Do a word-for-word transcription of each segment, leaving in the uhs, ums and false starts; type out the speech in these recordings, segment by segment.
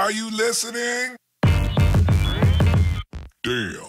Are you listening? Damn.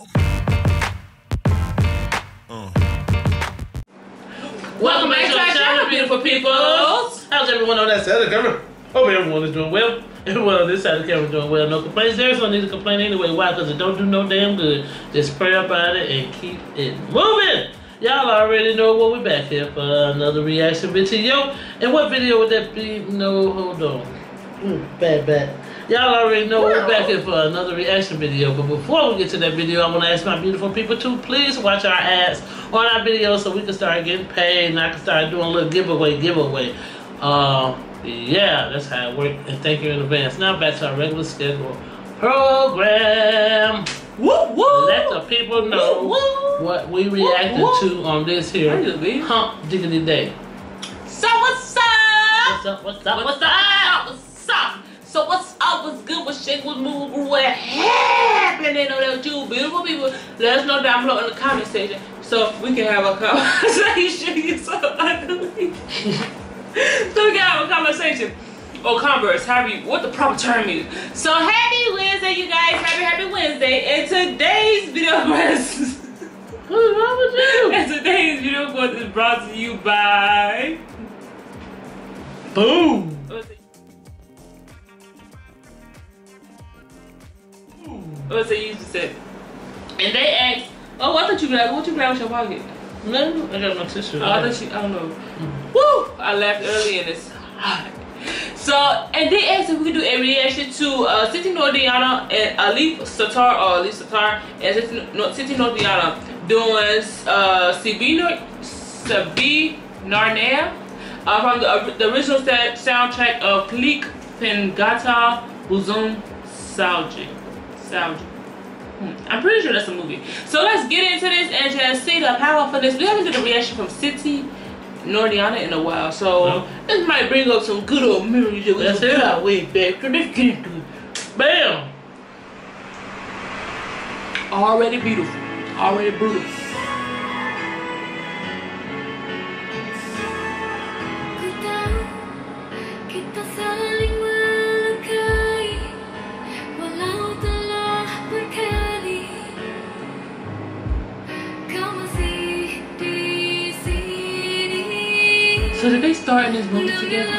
Uh. Welcome back to our channel, beautiful people. How's everyone on that side of the camera? Hope everyone is doing well. Everyone on this side of the camera is doing well. No complaints there, so I need to complain anyway. Why? Because it don't do no damn good. Just pray about it and keep it moving. Y'all already know what we back here for another reaction video. And what video would that be? No, hold on. Mm, bad, bad. Y'all already know we're back here for another reaction video. But before we get to that video, I want to ask my beautiful people to please watch our ads on our videos so we can start getting paid and I can start doing a little giveaway, giveaway. Uh, yeah, that's how it works. And thank you in advance. Now back to our regular schedule program. Woo, woo. Let the people know woo, woo. what we reacted woo, woo. to on this here Hump Diggity Day. So what's up? What's up? What's up? What's up? What's up? So what's up? What's good? What's shake? What's moving? What happening on that you beautiful people? Let us know down below in the comment section so we can have a conversation. So ugly. So we can have a conversation or converse, however you, what the proper term is. So happy Wednesday, you guys. Happy happy Wednesday. And today's video was what's wrong with you? And today's video was is brought to you by Boom. What's they used to say? And they asked, oh, I thought you grabbed, what you grabbed with your pocket? No, I got no tissue. Oh, I thought you, I don't know. Mm. Woo! I laughed early and it's hot. So, and they asked if we could do a reaction to uh, Siti Nordiana and Alif Satar, or Alif Satar, and Siti Nordiana doing uh, Sabi Narnea uh, from the, uh, the original soundtrack of Klik Pengata Uzum Salji. Hmm. I'm pretty sure that's a movie. So let's get into this and just see the power for this. We haven't done a reaction from Siti Nordiana in a while, so no. This might bring up some good old memories that we That's can it. way back. Let's get into it. Bam! Already beautiful. Already brutal. So did they start in this movie together?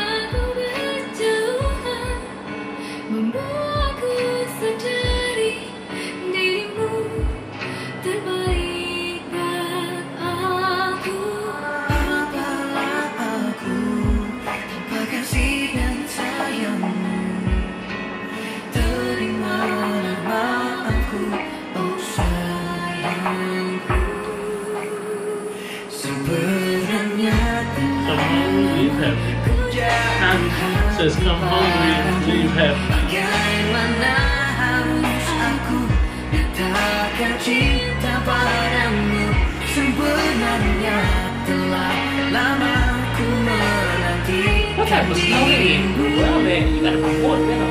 Says come hungry and leave happy. What type of snow it is? Well man, you gotta report that.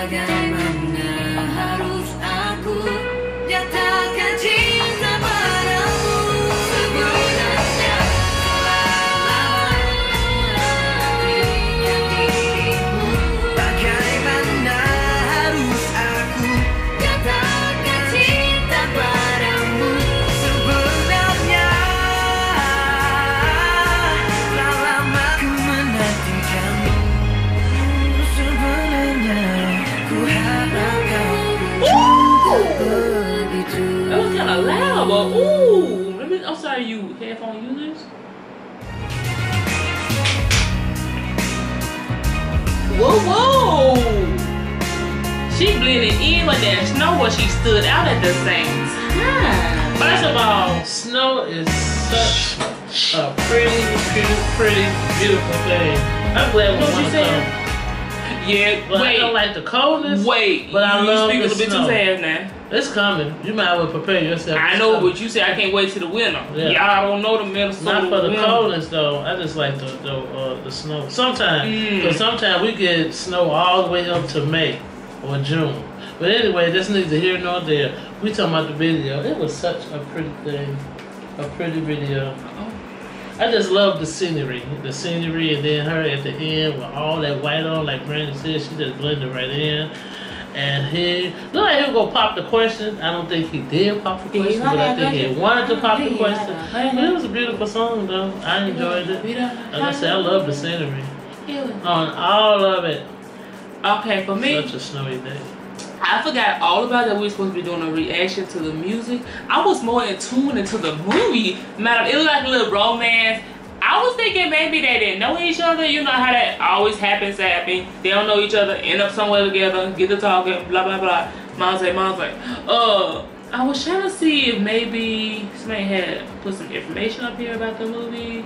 Bagaimana harus aku nyatakan cinta padamu sebenarnya lama menantikan dirimu. Bagaimana harus aku nyatakan cinta padamu sebenarnya lama ku menantikanmu sebenarnya ku harap kau begitu. That was kind of loud, but ooh. Let me, I'm sorry, you headphone users. Whoa, whoa. She blended in with that snow, but she stood out at the same time. First of all, snow is such a pretty, pretty, pretty, beautiful thing. I'm glad we What want you to saying? come. Yeah, But wait. I don't like the coldness. Wait, but I you love speak a the little bit snow. too fast now. It's coming. You might as well prepare yourself. I for know, snow. but you said I can't wait till the winter. Yeah. Y'all don't know the Minnesota Not for the winter. coldness though. I just like the the, uh, the snow. Sometimes, Mm. because sometimes we get snow all the way up to May or June. But anyway, this neither here nor there. We talking about the video. It was such a pretty thing, a pretty video. I just love the scenery, the scenery, and then her at the end with all that white on, like Brandon said, she just blended right in. And he, look like he was gonna pop the question. I don't think he did pop the question, but I think he wanted to pop the question. But it was a beautiful song, though. I enjoyed it. Like I said, I love the scenery on all of it. Okay, for me, Such a snowy day. I forgot all about that we were supposed to be doing a reaction to the music. I was more in tune into the movie. Madam, it looked like a little romance. I was thinking maybe they didn't know each other. You know how that always happens, happen. They don't know each other, end up somewhere together, get to talking, blah, blah, blah. Mom's like, mom's like, uh, I was trying to see if maybe somebody had put some information up here about the movie.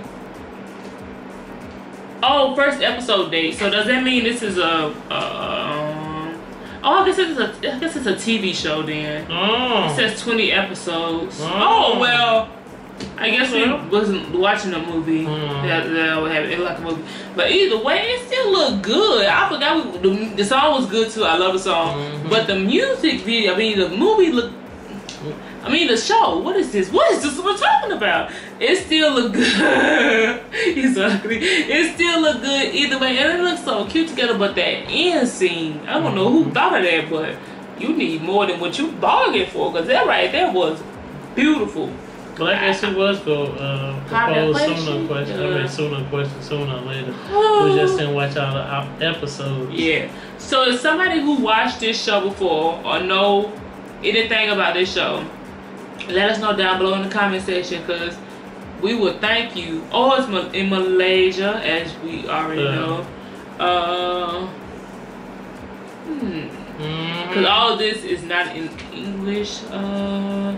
Oh, first episode date. So does that mean this is a, um, oh, I guess it's a, I guess it's a T V show then. Oh. It says twenty episodes. Oh. Oh, well, I guess we Well. wasn't watching a movie Mm. that, that would have it like a movie. But either way, it still looked good. I forgot we, the, the song was good too. I love the song. Mhm. But the music video, I mean, the movie looked. I mean, the show. What is this? What is this we're talking about? It still look good. He's ugly. It still look good either way, and it looks so cute together. But that end scene, I don't know who thought of that, but you need more than what you bargained for, because that right there was beautiful. Well, I guess he was going to uh, propose sooner question. I mean, sooner question sooner or later. We just didn't watch all the op- episodes. Yeah. So if somebody who watched this show before or know anything about this show, let us know down below in the comment section, because we would thank you. Oh, it's Ma- in Malaysia, as we already Yeah. know. Uh, hmm. Because Mhm. all of this is not in English. Uh,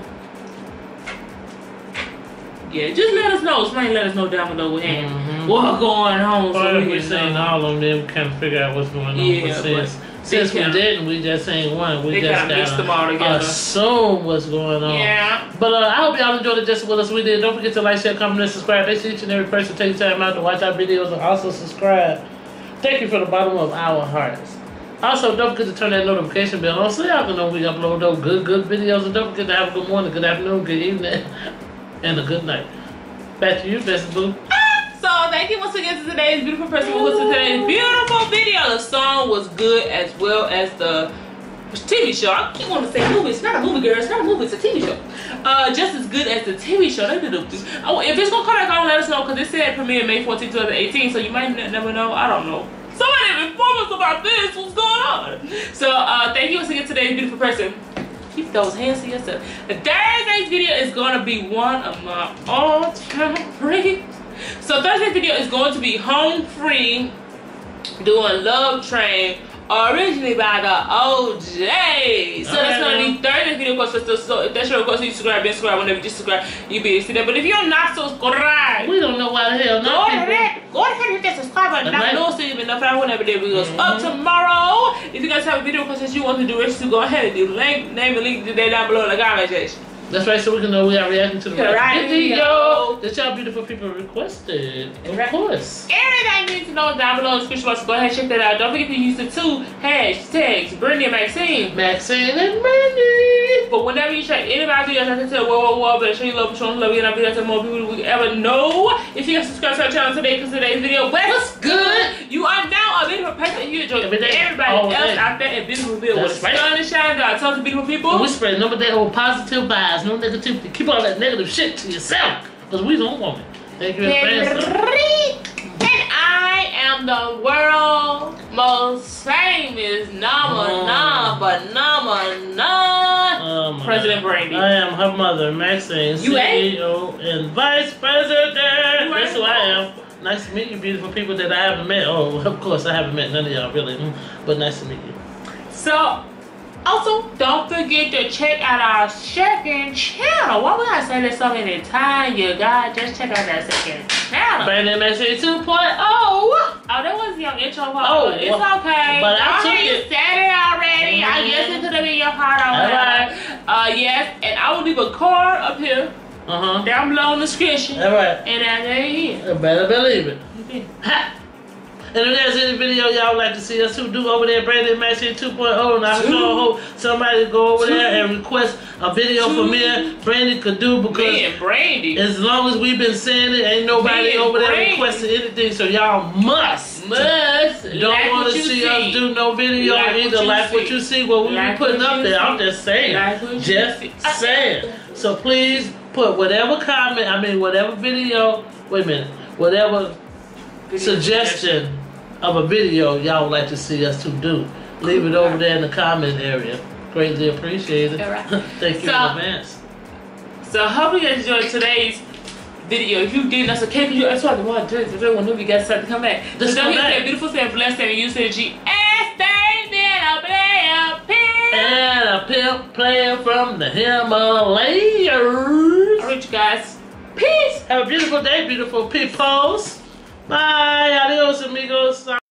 yeah, just let us know. Somebody let us know down below what happened. Mhm. What going on. Or So if we we can seen know. all of them, then we kind of figure out what's going on. Yeah, but since, but since they we kinda- didn't, we just seen one. We they just kinda mixed gotta them all together. assume what's going on. Yeah. But uh, I hope y'all enjoyed it just with us. We did. Don't forget to like, share, comment, and subscribe. Thanks to each and every person taking time out to watch our videos and also subscribe. Thank you from the bottom of our hearts. Also, don't forget to turn that notification bell on so y'all can know we upload those good, good videos. And don't forget to have a good morning, good afternoon, good evening, and a good night. Back to you, Bessie Boo. So thank you once again to today's beautiful person who listened to today's beautiful video. The song was good as well as the T V show. I keep wanting to say movie. It's not a movie, girl. It's not a movie. It's a T V show. Uh, just as good as the T V show. They did a. Oh, if it's gonna come back on, let us know, because it said premiere May fourteenth, twenty eighteen. So you might n- never know. I don't know. Somebody inform us about this. What's going on? So uh, thank you once again to today's beautiful person. Keep those hands to yourself. The Thursday's video is gonna be one of my all-time favorites. So Thursday's video is going to be Home Free doing Love Train, originally by the O J. So Okay, that's gonna well. be Thursday's video. Of course, so, so if that's your request, you subscribe, then subscribe. Whenever you subscribe, you'll be able to see that. But if you're not subscribed, We don't know why the hell go not ahead, people. go ahead and hit that subscribe button. That's Knock right. those things and notified whenever the video goes Mhm. up tomorrow. If you guys have a video request that you want to do, register to go ahead and do link, name and link today down below in the comment section. That's right, so we can know we are reacting to the Right. video that y'all beautiful people requested. Of Right. course. Everything you need to notes down below in the description box. Go ahead and check that out. Don't forget to use the two hashtags, Brittany and Maxine. Maxine and Brandy. But whenever you check any of our videos, I can tell whoa, whoa, whoa, but show you love, show you love, you know, videos and more people we ever know. If you guys subscribe to our channel today, because today's video was good. You are now a beautiful person. You enjoy Every day. everybody All else day. out there in beautiful video That's with right. sun and shine. God, tell the beautiful people. And we spread number that old positive vibes, no negativity. Keep all that negative shit to yourself, because we don't want it. Thank you in advance. And I am the world most famous number Oh. number number nine Oh my President God. Brandy. I am her mother, Maxine, You ain't? C E O and Vice President. That's ain't? who I am. Nice to meet you, beautiful people that I haven't met. Oh, of course, I haven't met none of y'all, really. Mm, But nice to meet you. So, also, don't forget to check out our second channel. Why would I say this so many times, you guys? Just check out that second channel. Brandon Maxine two point oh. Oh, that wasn't your intro part. Oh, it's well, okay. but I Alright, took you it. said it already. I Mhm. guess it could have been your part already. Alright. Uh, yes, and I will leave a card up here, Uh-huh. down below in the description. All right. And that there it is. You better believe it. Okay. Ha! And if there's any video y'all like to see us who do over there, Brandon Maxine two point oh, and I Two. sure hope somebody go over Two. there and request a video Two. for me and Brandon could do, because Me and Brandy. as long as we've been saying it, ain't nobody Me and over there Brandy. requesting anything, so y'all must. Must. Don't like want what to you see, see. us do no video, Like what either you like what see. you see, what we Like be putting what up you there. see. I'm just saying. Like what you just see. saying. So please put whatever comment, I mean whatever video, wait a minute, whatever suggestion of a video y'all would like to see us to do, leave it over there in the comment area. Greatly appreciated. All right. Thank you So- in advance. So I hope you guys enjoyed today's video. If you didn't, that's okay. You that's why the one does. I don't want you guys start to come back. Just so don't come hit back. that beautiful, say blessed, and use the G S statement. I'll play a pin. And a pimp playing from the Himalayas. Alright, you guys. Peace. Have a beautiful day, beautiful peoples. Bye. Adios, amigos.